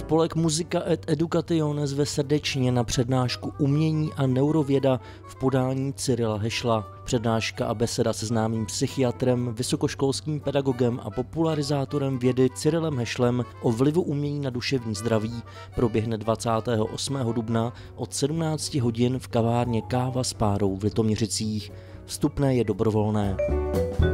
Spolek Musica et Education zve srdečně na přednášku Umění a neurověda v podání Cyrila Hešla. Přednáška a beseda se známým psychiatrem, vysokoškolským pedagogem a popularizátorem vědy Cyrilem Hešlem o vlivu umění na duševní zdraví proběhne 28. dubna od 17 hodin v kavárně Káva s párou v Litoměřicích. Vstupné je dobrovolné.